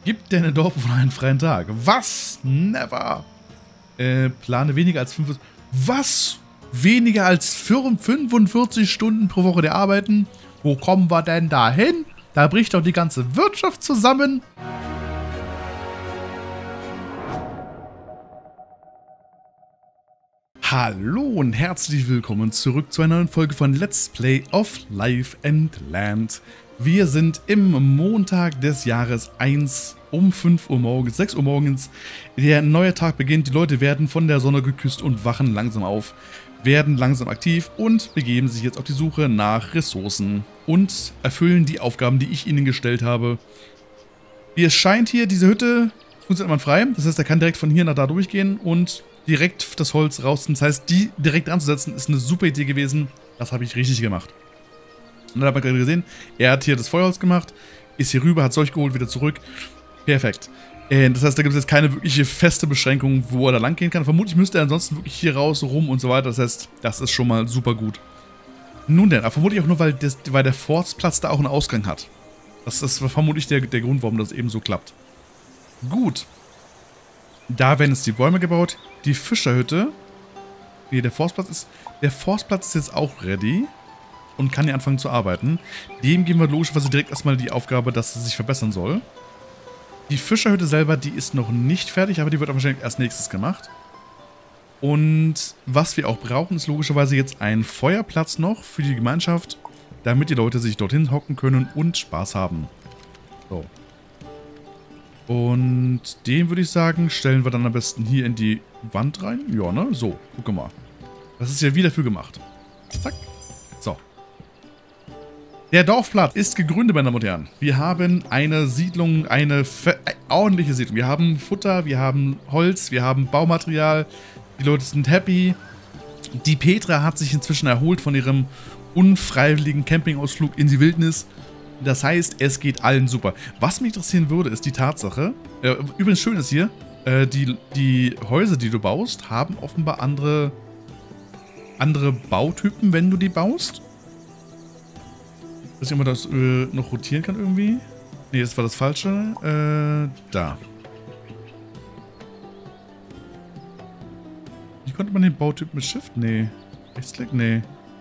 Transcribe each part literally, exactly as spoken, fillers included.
Gib deine Dorfbewohner einen freien Tag. Was? Never. Äh, plane weniger als fünf... Was? Weniger als fünfundvierzig Stunden pro Woche der Arbeiten? Wo kommen wir denn da hin? Da bricht doch die ganze Wirtschaft zusammen. Hallo und herzlich willkommen zurück zu einer neuen Folge von Let's Play of Life and Land. Wir sind im Montag des Jahres eins um fünf Uhr morgens, sechs Uhr morgens. Der neue Tag beginnt, die Leute werden von der Sonne geküsst und wachen langsam auf, werden langsam aktiv und begeben sich jetzt auf die Suche nach Ressourcen und erfüllen die Aufgaben, die ich ihnen gestellt habe. Wie es scheint hier, diese Hütte funktioniert man frei, das heißt, er kann direkt von hier nach da durchgehen und direkt das Holz rausziehen. Das heißt, die direkt anzusetzen, ist eine super Idee gewesen. Das habe ich richtig gemacht. Und dann hat man gerade gesehen, er hat hier das Feuerholz gemacht, ist hier rüber, hat Zeug geholt, wieder zurück. Perfekt. Das heißt, da gibt es jetzt keine wirkliche feste Beschränkung, wo er da lang gehen kann. Vermutlich müsste er ansonsten wirklich hier raus, rum und so weiter. Das heißt, das ist schon mal super gut. Nun denn, aber vermutlich auch nur, weil, das, weil der Forstplatz da auch einen Ausgang hat. Das ist vermutlich der, der Grund, warum das eben so klappt. Gut. Da werden jetzt die Bäume gebaut. Die Fischerhütte. Nee, der Forstplatz ist. Der Forstplatz ist jetzt auch ready. Und kann hier anfangen zu arbeiten. Dem geben wir logischerweise direkt erstmal die Aufgabe, dass es sich verbessern soll. Die Fischerhütte selber, die ist noch nicht fertig, aber die wird wahrscheinlich erst nächstes gemacht. Und was wir auch brauchen, ist logischerweise jetzt ein Feuerplatz noch für die Gemeinschaft, damit die Leute sich dorthin hocken können und Spaß haben. So. Und den würde ich sagen, stellen wir dann am besten hier in die Wand rein. Ja, ne? So, guck mal. Das ist ja wieder für gemacht. Zack. So. Der Dorfplatz ist gegründet, meine Damen und Herren. Wir haben eine Siedlung, eine äh, ordentliche Siedlung. Wir haben Futter, wir haben Holz, wir haben Baumaterial. Die Leute sind happy. Die Petra hat sich inzwischen erholt von ihrem unfreiwilligen Campingausflug in die Wildnis. Das heißt, es geht allen super. Was mich interessieren würde, ist die Tatsache, äh, übrigens schön ist hier, äh, die, die Häuser, die du baust, haben offenbar andere, andere Bautypen, wenn du die baust. Ich weiß nicht, ob man das äh, noch rotieren kann irgendwie. Ne, das war das Falsche. Äh, da. Wie konnte man den Bautyp mit Shift? Nee. Rechtsklick? Nee.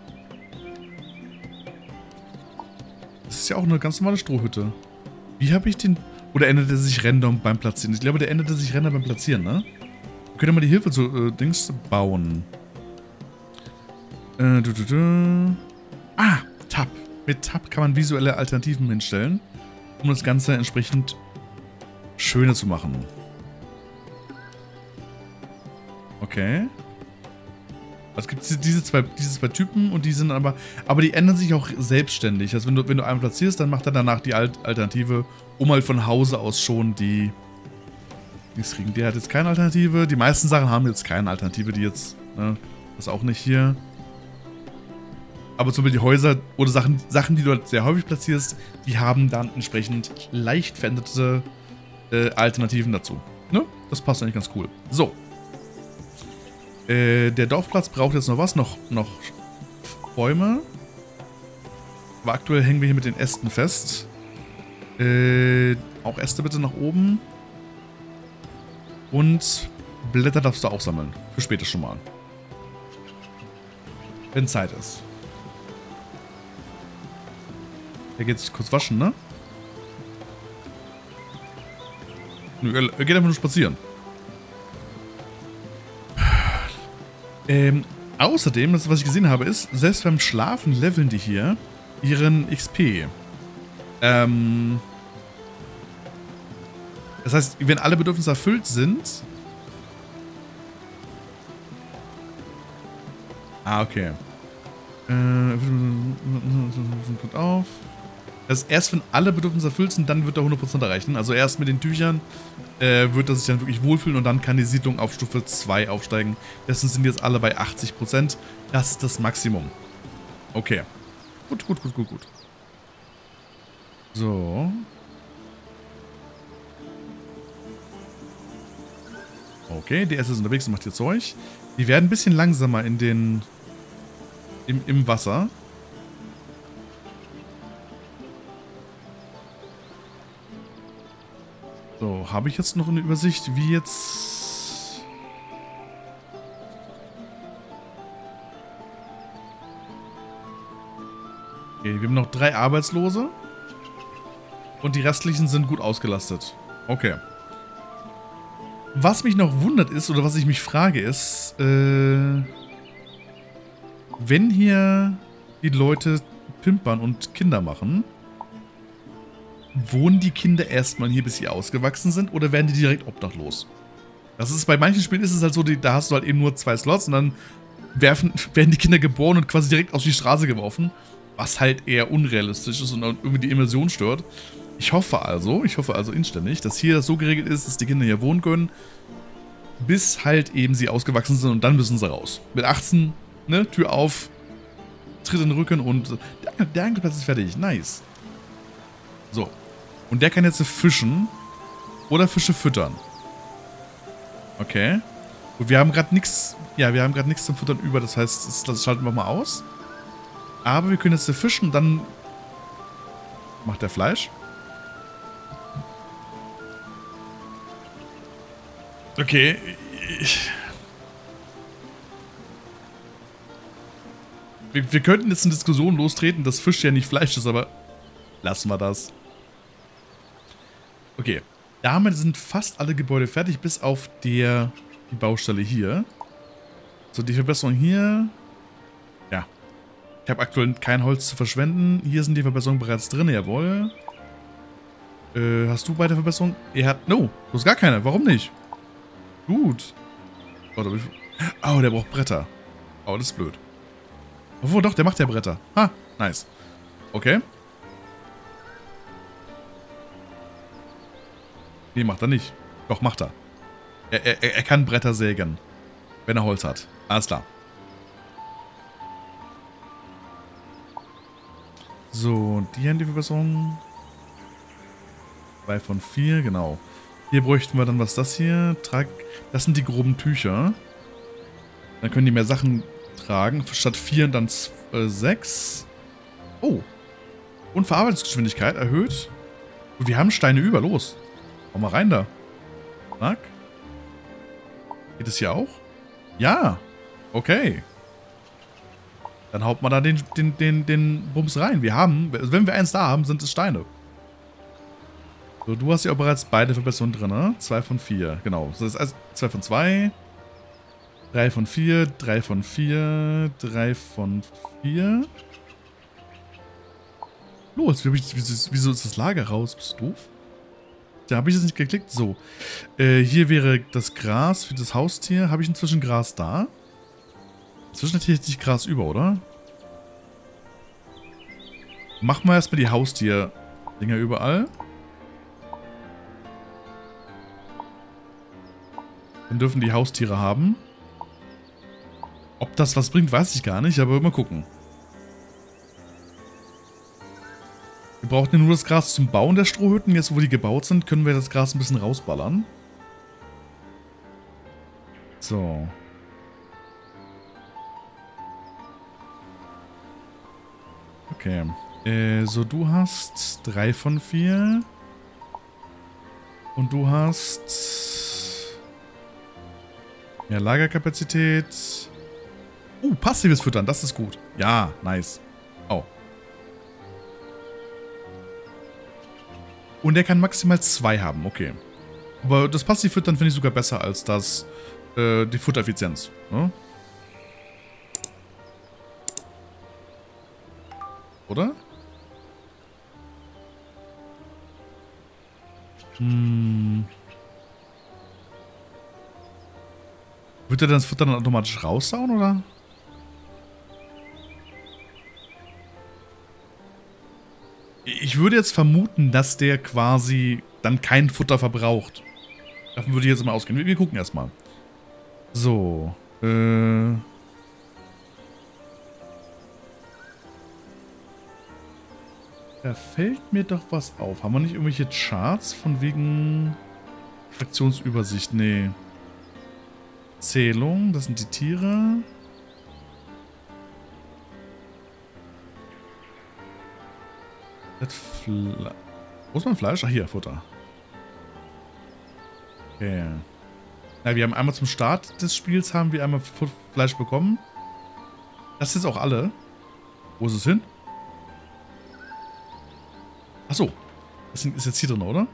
Das ist ja auch eine ganz normale Strohhütte. Wie habe ich den... Oder ändert er sich random beim Platzieren? Ich glaube, der änderte sich random beim Platzieren, ne? Wir können ja mal die Hilfe zu äh, Dings bauen. Äh, du, du, du. Ah, Tab. Mit Tab kann man visuelle Alternativen hinstellen, um das Ganze entsprechend schöner zu machen. Okay. Es gibt diese zwei, diese zwei Typen und die sind aber, aber die ändern sich auch selbstständig. Also wenn du, wenn du einen platzierst, dann macht er danach die Alt Alternative, um halt von Hause aus schon die nichts kriegen. Der hat jetzt keine Alternative. Die meisten Sachen haben jetzt keine Alternative, die jetzt, ne, das auch nicht hier. Aber zum Beispiel die Häuser oder Sachen, Sachen, die du halt sehr häufig platzierst, die haben dann entsprechend leicht veränderte äh, Alternativen dazu. Ne? Das passt eigentlich ganz cool. So. Äh, der Dorfplatz braucht jetzt noch was? Noch, noch Bäume. Aber aktuell hängen wir hier mit den Ästen fest. Äh, auch Äste bitte nach oben. Und Blätter darfst du auch sammeln. Für später schon mal. Wenn Zeit ist. Er geht sich kurz waschen, ne? Nö, er geht einfach nur spazieren. Ähm, außerdem, das, was ich gesehen habe, ist, selbst beim Schlafen leveln die hier ihren X P. Ähm, das heißt, wenn alle Bedürfnisse erfüllt sind... Ah, okay. Äh, gut auf. Das ist erst, wenn alle Bedürfnisse erfüllt sind, dann wird er hundert Prozent erreichen. Also erst mit den Tüchern äh, wird er sich dann wirklich wohlfühlen und dann kann die Siedlung auf Stufe zwei aufsteigen. Dessen sind jetzt alle bei achtzig Prozent. Das ist das Maximum. Okay. Gut, gut, gut, gut, gut. So. Okay, der erste ist unterwegs und macht hier Zeug. Die werden ein bisschen langsamer in den... Im, im Wasser. So, habe ich jetzt noch eine Übersicht, wie jetzt... Okay, wir haben noch drei Arbeitslose. Und die restlichen sind gut ausgelastet. Okay. Was mich noch wundert ist, oder was ich mich frage ist, äh, wenn hier die Leute pimpern und Kinder machen, wohnen die Kinder erstmal hier, bis sie ausgewachsen sind, oder werden die direkt obdachlos? Das ist, bei manchen Spielen ist es halt so, die, da hast du halt eben nur zwei Slots und dann werfen, werden die Kinder geboren und quasi direkt auf die Straße geworfen, was halt eher unrealistisch ist und irgendwie die Immersion stört. Ich hoffe also, ich hoffe also inständig, dass hier das so geregelt ist, dass die Kinder hier wohnen können, bis halt eben sie ausgewachsen sind und dann müssen sie raus. Mit achtzehn, ne, Tür auf, Tritt in den Rücken und der, der Angelplatz ist fertig. Nice. So. Und der kann jetzt fischen oder Fische füttern. Okay. Und wir haben gerade nichts, ja, wir haben gerade nichts zum Füttern über, das heißt, das, das schalten wir mal aus. Aber wir können jetzt fischen und dann macht der Fleisch. Okay. Ich wir, wir könnten jetzt eine Diskussion lostreten, dass Fisch ja nicht Fleisch ist, aber lassen wir das. Okay. Damit sind fast alle Gebäude fertig, bis auf der die Baustelle hier. So, die Verbesserung hier. Ja. Ich habe aktuell kein Holz zu verschwenden. Hier sind die Verbesserungen bereits drin, jawohl. Äh, hast du beide Verbesserungen? Er hat... No, du hast gar keine. Warum nicht? Gut. Oh, oh, der braucht Bretter. Oh, das ist blöd. Obwohl, doch, der macht ja Bretter. Ha, nice. Okay. Nee, macht er nicht. Doch, macht er. Er, er. er kann Bretter sägen. Wenn er Holz hat. Alles klar. So, die haben die Verbesserung. Zwei von vier, genau. Hier bräuchten wir dann was das hier. Trag, das sind die groben Tücher. Dann können die mehr Sachen tragen. Statt vier dann äh, sechs. Oh. Und Verarbeitungsgeschwindigkeit erhöht. Und wir haben Steine über. Los. Komm mal rein da. Zack. Geht es hier auch? Ja. Okay. Dann haut man da den, den, den, den Bums rein. Wir haben, wenn wir eins da haben, sind es Steine. So, du hast ja auch bereits beide Verbesserungen drin, ne? Zwei von vier, genau. Das ist also zwei von zwei. Drei von vier, drei von vier, drei von vier. Los, wie ich, wieso ist das Lager raus? Bist du doof? Da habe ich jetzt nicht geklickt. So. Äh, hier wäre das Gras für das Haustier. Habe ich inzwischen Gras da? Inzwischen hätte ich nicht Gras über, oder? Machen wir erstmal die Haustier-Dinger überall. Dann dürfen die Haustiere haben. Ob das was bringt, weiß ich gar nicht, aber mal gucken. Wir brauchen ja nur das Gras zum Bauen der Strohhütten. Jetzt, wo die gebaut sind, können wir das Gras ein bisschen rausballern. So. Okay. Äh, so, du hast drei von vier. Und du hast mehr Lagerkapazität. Uh, passives Füttern, das ist gut. Ja, nice. Oh. Und er kann maximal zwei haben, okay. Aber das Passivfüttern finde ich sogar besser als das, äh, die Futtereffizienz. Ne? Oder? Hm. Wird er das Futter dann automatisch raussauen, oder? Ich würde jetzt vermuten, dass der quasi dann kein Futter verbraucht. Davon würde ich jetzt mal ausgehen. Wir, wir gucken erstmal. So. Äh. Da fällt mir doch was auf. Haben wir nicht irgendwelche Charts von wegen Fraktionsübersicht? Nee. Zählung, das sind die Tiere. Das Fle Wo ist mein Fleisch? Ach, hier, Futter. Okay. Na, wir haben einmal zum Start des Spiels haben wir einmal Fleisch bekommen. Das ist auch alle. Wo ist es hin? Achso. Das ist jetzt hier drin, oder?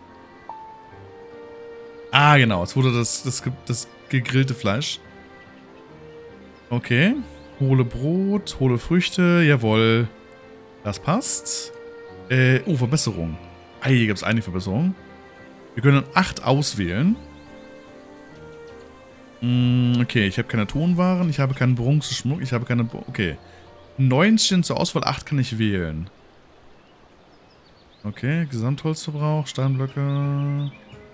Ah, genau. Es wurde das, das, das gegrillte Fleisch. Okay. Hohle Brot, hohle Früchte. Jawohl. Das passt. Äh, oh, Verbesserung. Ah, hier gibt es einige Verbesserungen. Wir können acht auswählen. Mm, okay, ich habe keine Tonwaren, ich habe keinen Bronzeschmuck, ich habe keine... Bro okay. neunzehn zur Auswahl, acht kann ich wählen. Okay, Gesamtholzverbrauch, Steinblöcke...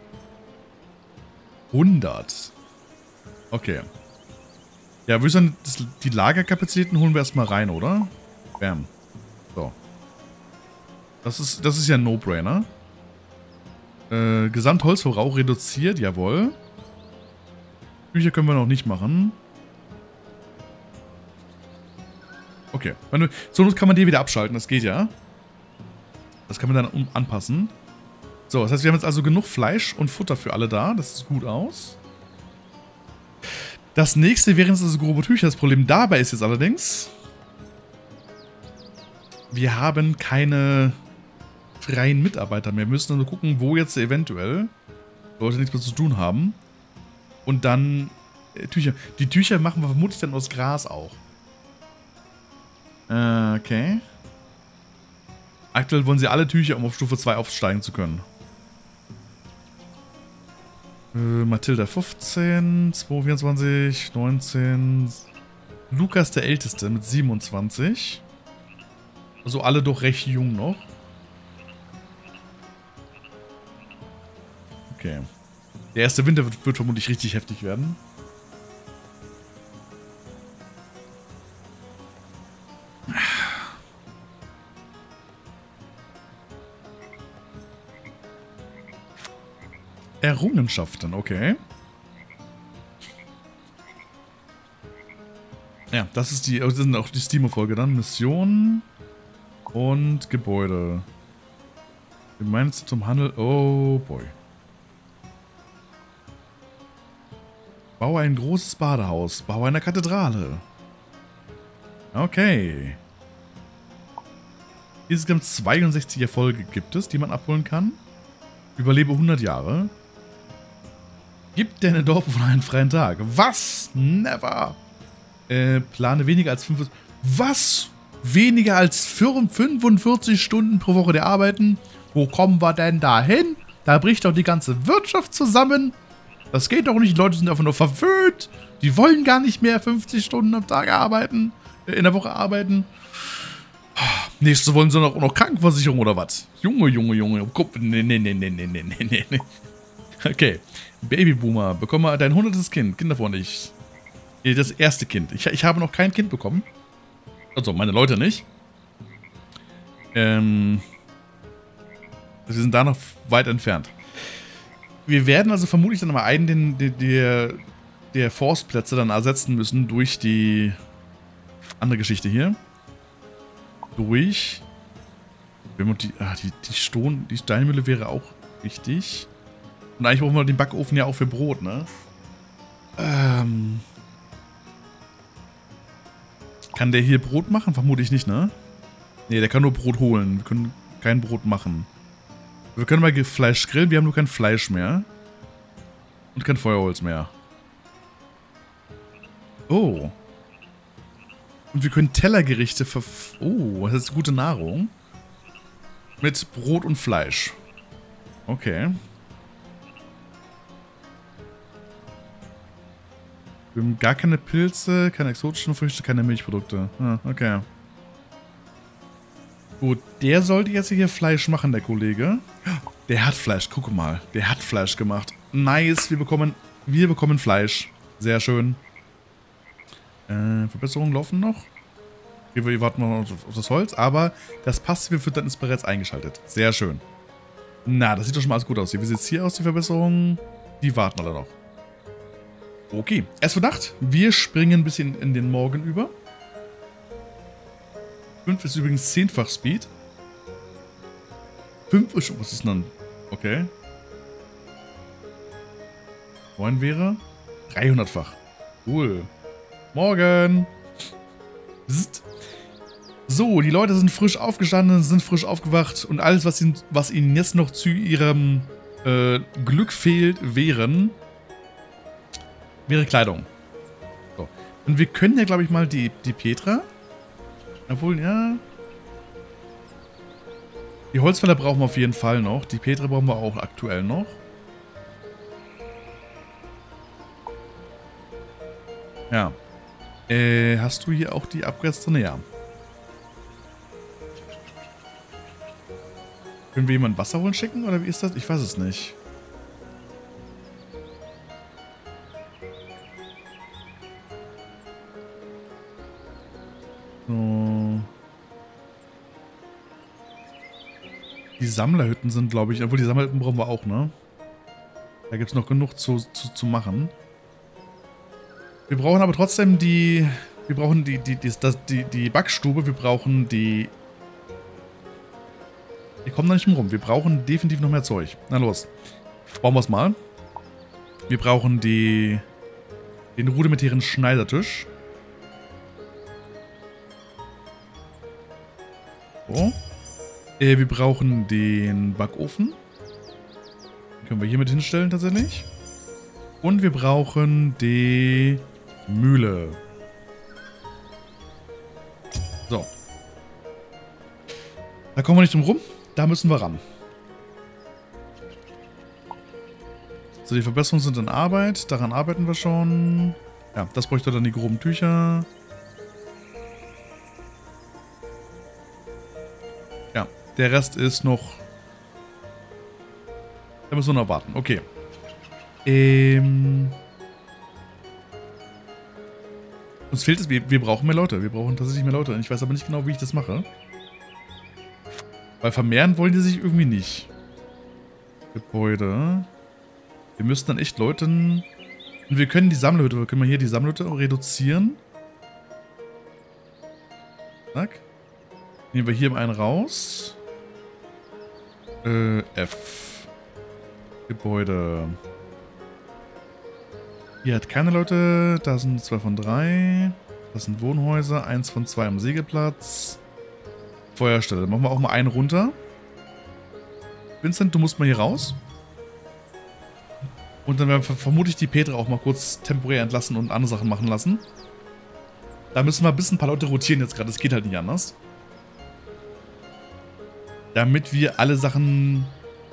hundert. Okay. Ja, würde ich sagen, das, die Lagerkapazitäten holen wir erstmal rein, oder? Bam. So. Das ist, das ist ja ein No-Brainer. Äh, Gesamtholzverbrauch reduziert, jawohl. Bücher können wir noch nicht machen. Okay. Wenn du, so kann man die wieder abschalten, das geht ja. Das kann man dann um, anpassen. So, das heißt, wir haben jetzt also genug Fleisch und Futter für alle da. Das sieht gut aus. Das nächste wären jetzt also grobe Tücher. Das Problem dabei ist jetzt allerdings, wir haben keine freien Mitarbeiter mehr. Wir müssen nur gucken, wo jetzt eventuell Leute nichts mehr zu tun haben. Und dann äh, Tücher. Die Tücher machen wir vermutlich dann aus Gras auch. Äh, okay. Aktuell wollen sie alle Tücher, um auf Stufe zwei aufsteigen zu können. Äh, Mathilda fünfzehn, zweihundertvierundzwanzig, neunzehn. Lukas der Älteste mit siebenundzwanzig. Also alle doch recht jung noch. Okay. Der erste Winter wird, wird vermutlich richtig heftig werden. Errungenschaften, okay. Ja, das ist die, das sind auch die Steam-Folge dann. Mission und Gebäude. Gemeinsam Handel. Oh boy. Baue ein großes Badehaus. Baue eine Kathedrale. Okay. Insgesamt zweiundsechzig Erfolge gibt es, die man abholen kann. Überlebe hundert Jahre. Gib deine Dorfbewohner einen freien Tag. Was? Never. Äh, plane weniger als fünf... Was? Weniger als fünfundvierzig Stunden pro Woche der Arbeiten? Wo kommen wir denn da hin? Da bricht doch die ganze Wirtschaft zusammen. Das geht doch nicht. Die Leute sind einfach nur verwöhnt. Die wollen gar nicht mehr fünfzig Stunden am Tag arbeiten. Äh, in der Woche arbeiten. Nächste wollen sie noch, noch Krankenversicherung oder was? Junge, Junge, Junge. Nee, nee, nee, nee, nee, nee, nee, nee. Okay. Babyboomer. Bekomme dein hundertstes Kind. Kinderfreundlich. Das erste Kind. Ich, ich habe noch kein Kind bekommen. Also, meine Leute nicht. Ähm. Wir sind da noch weit entfernt. Wir werden also vermutlich dann mal einen den, den, der, der Forstplätze dann ersetzen müssen durch die andere Geschichte hier. Durch. Wenn man die, ah, die, die, Ston, die Steinmühle wäre auch wichtig. Und eigentlich brauchen wir den Backofen ja auch für Brot, ne? Ähm. Kann der hier Brot machen? Vermutlich nicht, ne? Ne, der kann nur Brot holen. Wir können kein Brot machen. Wir können mal Fleisch grillen, wir haben nur kein Fleisch mehr. Und kein Feuerholz mehr. Oh. Und wir können Tellergerichte ver... Oh, das ist gute Nahrung. Mit Brot und Fleisch. Okay. Wir haben gar keine Pilze, keine exotischen Früchte, keine Milchprodukte. Ah, okay. Gut, der sollte jetzt hier Fleisch machen, der Kollege. Der hat Fleisch, guck mal. Der hat Fleisch gemacht. Nice, wir bekommen, wir bekommen Fleisch. Sehr schön. Äh, Verbesserungen laufen noch. Wir, wir warten noch auf das Holz, aber das passive Füttern ist bereits eingeschaltet. Sehr schön. Na, das sieht doch schon mal alles gut aus. Wie sieht es hier aus, die Verbesserungen? Die warten alle noch. Okay, erst für Nacht. Wir springen ein bisschen in den Morgen über. fünf ist übrigens zehnfach Speed. fünf ist schon, was ist denn? Okay. neun wäre dreihundertfach. Cool. Morgen. Psst. So, die Leute sind frisch aufgestanden, sind frisch aufgewacht und alles, was ihnen, was ihnen jetzt noch zu ihrem äh, Glück fehlt, wären, wäre Kleidung. So. Und wir können ja, glaube ich, mal die, die Petra, obwohl, ja, die Holzfäller brauchen wir auf jeden Fall noch, die Petra brauchen wir auch aktuell noch. Ja. Äh, hast du hier auch die Upgrades drin? Ja. Können wir jemanden Wasser holen schicken oder wie ist das? Ich weiß es nicht. So. Die Sammlerhütten sind, glaube ich, obwohl die Sammlerhütten brauchen wir auch, ne? Da gibt es noch genug zu, zu, zu machen. Wir brauchen aber trotzdem die... Wir brauchen die, die, die, das, die, die Backstube, wir brauchen die... Wir kommen da nicht rum. Wir brauchen definitiv noch mehr Zeug. Na los. Bauen wir es mal. Wir brauchen die... Den rudimentären Schneidertisch. So. Äh, wir brauchen den Backofen. Den können wir hier mit hinstellen tatsächlich. Und wir brauchen die Mühle. So. Da kommen wir nicht drum rum. Da müssen wir ran. So, die Verbesserungen sind in Arbeit. Daran arbeiten wir schon. Ja, das bräuchte dann die groben Tücher. Ja, der Rest ist noch... Da müssen wir noch warten. Okay. Ähm... Uns fehlt es, wir, wir brauchen mehr Leute. Wir brauchen tatsächlich mehr Leute. Ich weiß aber nicht genau, wie ich das mache. Weil vermehren wollen die sich irgendwie nicht. Gebäude. Wir müssen dann echt Leute... Und wir können die Sammlerhütte, wir können mal hier die Sammlerhütte reduzieren. Zack. Nehmen wir hier einen raus. Äh, F. Gebäude. Hier hat keine Leute. Da sind zwei von drei. Das sind Wohnhäuser. Eins von zwei am Segelplatz. Feuerstelle. Machen wir auch mal einen runter. Vincent, du musst mal hier raus. Und dann werden wir vermutlich die Petra auch mal kurz temporär entlassen und andere Sachen machen lassen. Da müssen wir ein bisschen ein paar Leute rotieren jetzt gerade. Das geht halt nicht anders. Damit wir alle Sachen...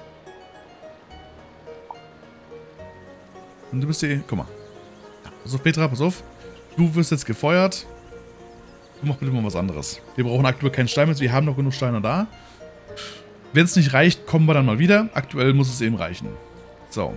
Und du bist hier... Guck mal. Pass auf, Petra, pass auf. Du wirst jetzt gefeuert. Du mach bitte mal was anderes. Wir brauchen aktuell keinen Stein mehr. Wir haben noch genug Steine da. Wenn es nicht reicht, kommen wir dann mal wieder. Aktuell muss es eben reichen. So.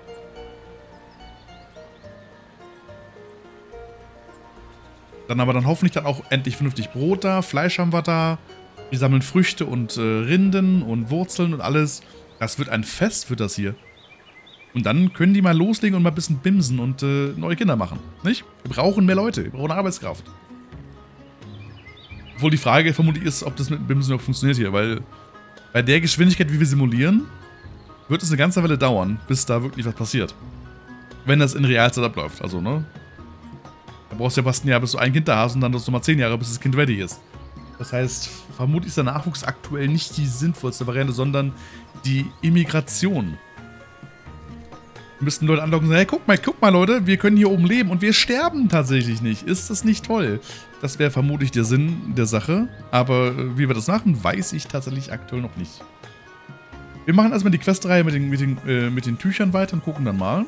Dann aber dann hoffentlich dann auch endlich vernünftig Brot da. Fleisch haben wir da. Wir sammeln Früchte und äh, Rinden und Wurzeln und alles. Das wird ein Fest, wird das hier. Und dann können die mal loslegen und mal ein bisschen bimsen und äh, neue Kinder machen. Nicht? Wir brauchen mehr Leute. Wir brauchen Arbeitskraft. Obwohl die Frage vermutlich ist, ob das mit dem Bimsen noch funktioniert hier. Weil bei der Geschwindigkeit, wie wir simulieren, wird es eine ganze Weile dauern, bis da wirklich was passiert. Wenn das in Realzeit abläuft. Also, ne? Da brauchst du ja fast ein Jahr, bis du ein Kind da hast und dann das nochmal zehn Jahre, bis das Kind ready ist. Das heißt, vermutlich ist der Nachwuchs aktuell nicht die sinnvollste Variante, sondern die Immigration. Wir müssten Leute anlocken und sagen, hey, guck mal, guck mal, Leute, wir können hier oben leben und wir sterben tatsächlich nicht. Ist das nicht toll? Das wäre vermutlich der Sinn der Sache. Aber wie wir das machen, weiß ich tatsächlich aktuell noch nicht. Wir machen erstmal die Questreihe mit den, mit den, äh, mit den Tüchern weiter und gucken dann mal.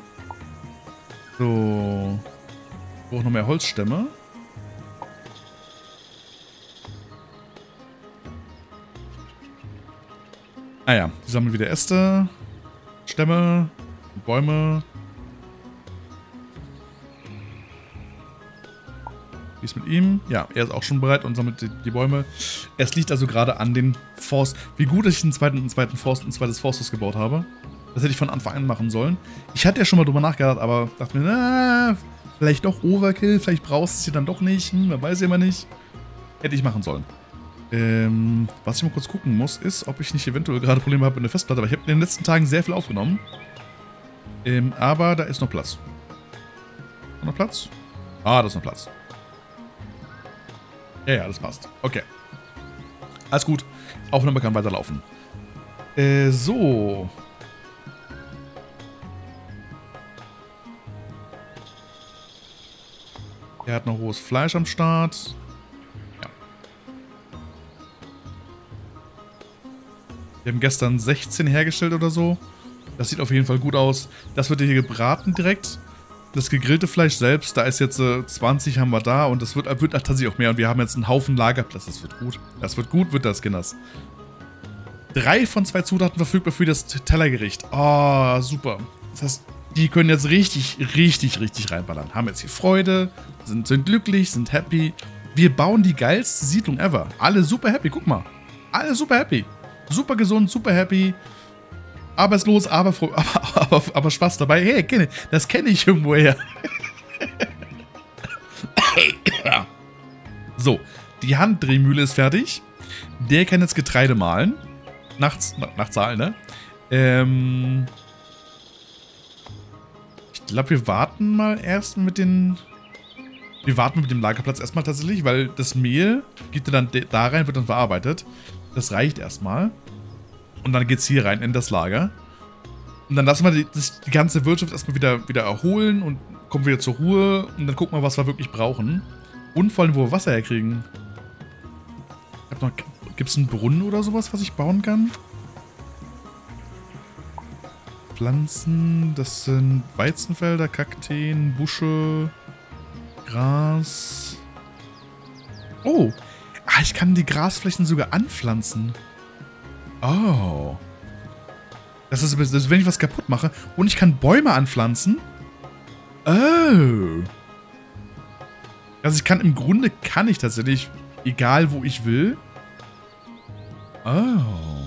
So. Ich brauche noch mehr Holzstämme. Ah ja, die sammeln wieder Äste, Stämme, Bäume. Wie ist mit ihm? Ja, er ist auch schon bereit und sammelt die, die Bäume. Es liegt also gerade an den Forst. Wie gut, dass ich einen zweiten, einen zweiten Forst, ein zweites Forsthaus gebaut habe. Das hätte ich von Anfang an machen sollen. Ich hatte ja schon mal drüber nachgedacht, aber dachte mir, na, vielleicht doch Overkill, vielleicht brauchst du es hier dann doch nicht. Hm, man weiß ja immer nicht. Hätte ich machen sollen. Ähm, was ich mal kurz gucken muss, ist, ob ich nicht eventuell gerade Probleme habe mit der Festplatte. Aber ich habe in den letzten Tagen sehr viel aufgenommen. Ähm, aber da ist noch Platz. Noch Platz? Ah, da ist noch Platz. Ja, ja, das passt. Okay. Alles gut. Aufnahme kann weiterlaufen. Äh, so. Er hat noch rohes Fleisch am Start. Ja. Wir haben gestern sechzehn hergestellt oder so. Das sieht auf jeden Fall gut aus. Das wird hier gebraten direkt. Das gegrillte Fleisch selbst, da ist jetzt äh, zwanzig haben wir da und das wird, wird tatsächlich auch mehr. Und wir haben jetzt einen Haufen Lagerplatz. Das wird gut. Das wird gut, wird das, Kinders. Drei von zwei Zutaten verfügbar für das Tellergericht. Oh, super. Das heißt, die können jetzt richtig, richtig, richtig reinballern. Haben jetzt hier Freude, sind, sind glücklich, sind happy. Wir bauen die geilste Siedlung ever. Alle super happy, guck mal. Alle super happy. Super gesund, super happy. Arbeitslos, aber, aber, aber, aber Spaß dabei. Hey, kenne, das kenne ich irgendwoher. So, die Handdrehmühle ist fertig. Der kann jetzt Getreide mahlen. Nachts, nach Zahl, ne? Ähm... Ich glaube, wir warten mal erst mit den... Wir warten mit dem Lagerplatz erstmal tatsächlich, weil das Mehl geht dann da rein, wird dann verarbeitet. Das reicht erstmal. Und dann geht's hier rein in das Lager. Und dann lassen wir die, das, die ganze Wirtschaft erstmal wieder, wieder erholen und kommen wieder zur Ruhe. Und dann gucken wir, was wir wirklich brauchen. Und vor allem, wo wir Wasser herkriegen. Gibt es einen Brunnen oder sowas, was ich bauen kann? Pflanzen, das sind Weizenfelder, Kakteen, Busche, Gras. Oh, ah, ich kann die Grasflächen sogar anpflanzen. Oh. Das ist, das ist, wenn ich was kaputt mache. Und ich kann Bäume anpflanzen. Oh. Also ich kann, im Grunde kann ich tatsächlich, egal wo ich will. Oh.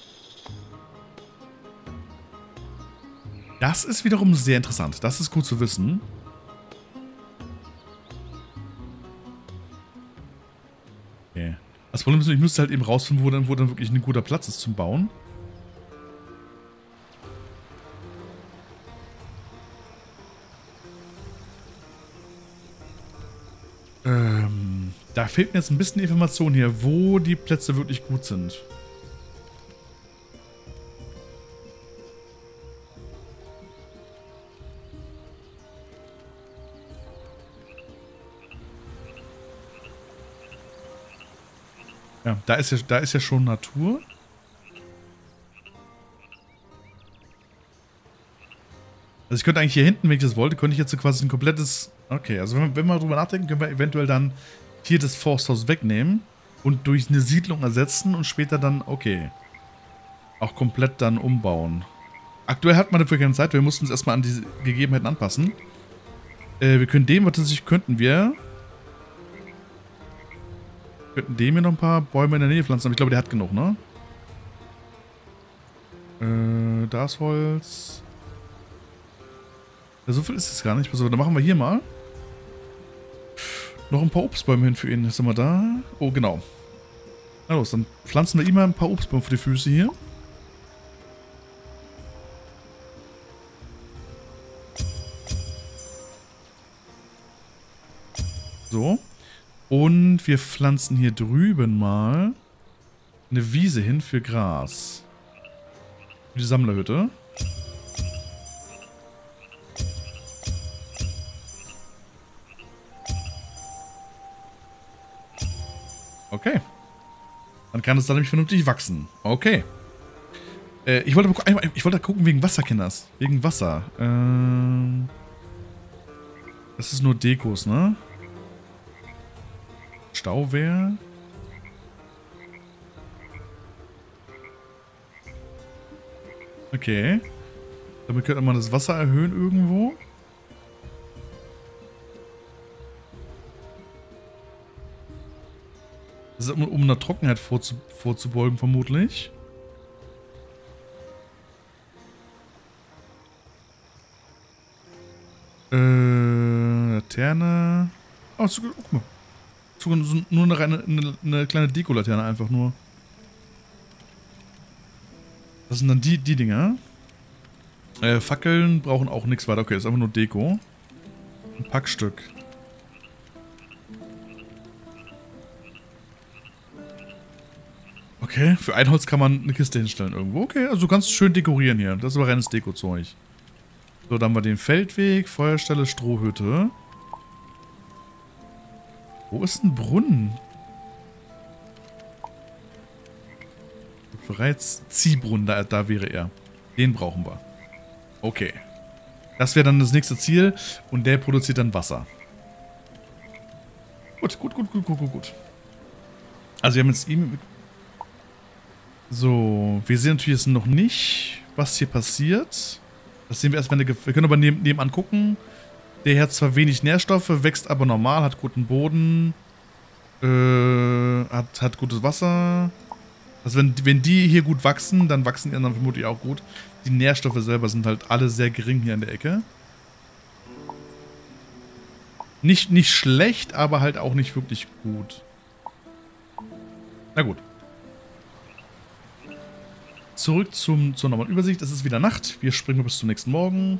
Das ist wiederum sehr interessant. Das ist gut zu wissen. Okay. Das Problem ist, ich müsste halt eben rausfinden, wo dann, wo dann wirklich ein guter Platz ist zum Bauen. Ähm, da fehlt mir jetzt ein bisschen Information hier, wo die Plätze wirklich gut sind. Ja, da ist ja, da ist ja schon Natur. Also ich könnte eigentlich hier hinten, wenn ich das wollte, könnte ich jetzt so quasi ein komplettes... Okay, also wenn wir, wenn wir drüber nachdenken, können wir eventuell dann hier das Forsthaus wegnehmen und durch eine Siedlung ersetzen und später dann, okay, auch komplett dann umbauen. Aktuell hat man dafür keine Zeit, wir mussten uns erstmal an diese Gegebenheiten anpassen. Äh, wir können dem, was tatsächlich könnten wir... könnten dem hier noch ein paar Bäume in der Nähe pflanzen, aber ich glaube, der hat genug, ne? Äh, das Holz... Ja, so viel ist es gar nicht. Also, dann machen wir hier mal noch ein paar Obstbäume hin für ihn. Sind wir da? Oh, genau. Na los, dann pflanzen wir ihm mal ein paar Obstbäume für die Füße hier. So. Und wir pflanzen hier drüben mal eine Wiese hin für Gras. Für die Sammlerhütte. Okay. Dann kann es da nämlich vernünftig wachsen. Okay. Äh, ich wollte ich wollte gucken wegen Wasser, Kinders. Wegen Wasser. Ähm, das ist nur Dekos, ne? Stauwehr. Okay. Damit könnte man das Wasser erhöhen irgendwo. Das ist um, um einer Trockenheit vorzu, vorzubeugen, vermutlich. Äh, Laterne. Oh, so, guck mal. So, nur eine, eine, eine kleine Deko-Laterne einfach nur. Das sind dann die, die Dinger. Äh, Fackeln brauchen auch nichts weiter. Okay, das ist einfach nur Deko. Ein Packstück. Okay, für ein Holz kann man eine Kiste hinstellen irgendwo. Okay, also du kannst schön dekorieren hier. Das ist aber reines Deko-Zeug. So, dann haben wir den Feldweg, Feuerstelle, Strohhütte. Wo ist ein Brunnen? Bereits Ziehbrunnen, da, da wäre er. Den brauchen wir. Okay. Das wäre dann das nächste Ziel. Und der produziert dann Wasser. Gut, gut, gut, gut, gut, gut, gut. Also wir haben jetzt ihm... So, wir sehen natürlich jetzt noch nicht, was hier passiert. Das sehen wir erst, wenn der... Wir können aber neben, nebenan gucken. Der hat zwar wenig Nährstoffe, wächst aber normal, hat guten Boden. Äh, hat, hat gutes Wasser. Also wenn, wenn die hier gut wachsen, dann wachsen die anderen vermutlich auch gut. Die Nährstoffe selber sind halt alle sehr gering hier in der Ecke. Nicht, nicht schlecht, aber halt auch nicht wirklich gut. Na gut. Zurück zum, zur normalen Übersicht. Es ist wieder Nacht. Wir springen bis zum nächsten Morgen.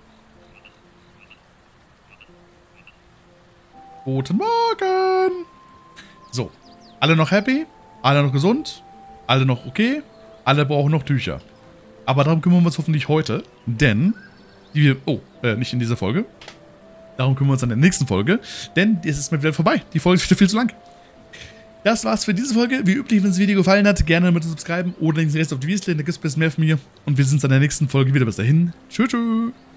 Guten Morgen! So. Alle noch happy? Alle noch gesund? Alle noch okay? Alle brauchen noch Tücher. Aber darum kümmern wir uns hoffentlich heute. Denn... Die, oh, äh, nicht in dieser Folge. Darum kümmern wir uns an der nächsten Folge. Denn es ist mal wieder vorbei. Die Folge ist wieder viel zu lang. Das war's für diese Folge. Wie üblich, wenn das Video gefallen hat, gerne mit subscriben oder links rechts auf die Wisle. Da gibt es ein bisschen mehr von mir. Und wir sehen uns an der nächsten Folge wieder. Bis dahin. Tschüss. Tschüss.